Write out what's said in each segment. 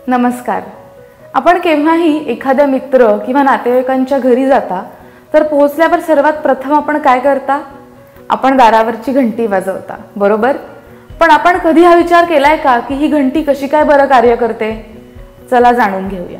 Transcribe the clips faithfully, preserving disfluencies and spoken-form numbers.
नमस्कार. आपण केव्हाही एखाद्या मित्र किंवा नातेवाईकांच्या घरी जाता तर पोहोचल्यावर सर्वात प्रथम आपण काय करता? आपण दारावरची घंटी वाजवता, बरोबर? पण आपण कधी हा विचार केलाय का की ही घंटी कशी काय बरं कार्य करते? चला जाणून घेऊया.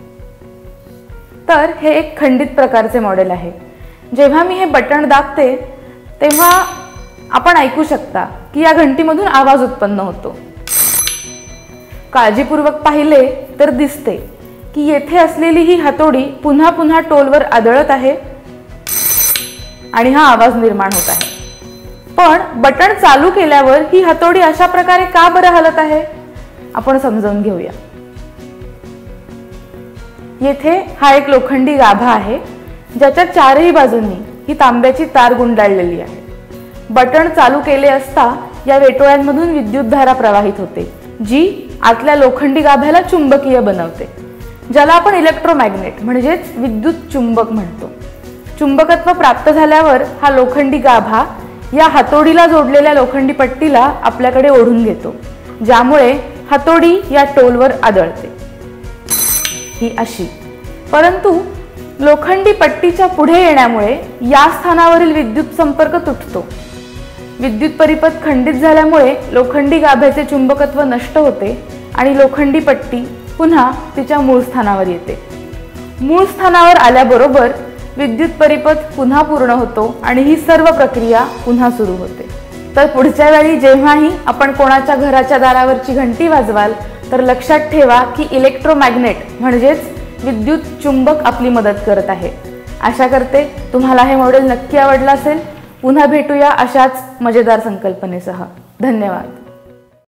तर हे एक खंडित प्रकारचे मॉडेल आहे. जेव्हा मी हे बटन दाबते तेव्हा आपण ऐकू शकता की या घंटीमधून आवाज उत्पन्न होतो. काळजीपूर्वक पाहिले तर दिसते की येथे असलेली ही हातोडी पुन्हा पुन्हा टोलवर आदळत आहे आणि हा आवाज निर्माण होत आहे. पण बटन चालू केल्यावर ही हातोडी अशा प्रकारे का बरं हलत आहे? आपण समजावून घेऊया. येथे हा एक लोखंडी गाभा आहे ज्याच्या चारही बाजूंनी ही तांब्याची तार गुंडाळलेली आहे. बटन चालू केले असता या वेटोळ्यांमधून विद्युतधारा प्रवाहित होते जी आतल्या लोखंडी गाभ्याला चुंबकीय बनवते, ज्याला आपण इलेक्ट्रोमॅग्नेट म्हणजेच विद्युत चुंबक म्हणतो. चुंबकत्व प्राप्त झाल्यावर हा लोखंडी गाभा या हातोडीला जोडलेल्या लोखंडी पट्टीला आपल्याकडे ओढून घेतो, ज्यामुळे हातोडी या टोलवर आदळते. ही अशी. परंतु लोखंडी पट्टीच्या पुढे येण्यामुळे या स्थानावरील विद्युत संपर्क तुटतो. विद्युत परिपथ खंडित झाल्यामुळे लोखंडी गाभ्याचे चुंबकत्व नष्ट होते आणि लोखंडी पट्टी पुन्हा तिच्या मूळ स्थानावर येते. मूळ स्थानावर आल्याबरोबर विद्युत परिपथ पुन्हा पूर्ण होतो आणि ही सर्व प्रक्रिया पुन्हा सुरू होते. तर पुढच्या वेळी जेव्हाही आपण कोणाच्या घराच्या दारावरची घंटी वाजवाल तर लक्षात ठेवा की इलेक्ट्रोमॅग्नेट म्हणजेच विद्युत चुंबक आपली मदत करत आहे. आशा करते तुम्हाला हे मॉडेल नक्की आवडलं असेल. पुन्हा भेटूया अशाच मजेदार संकल्पनेसह. धन्यवाद.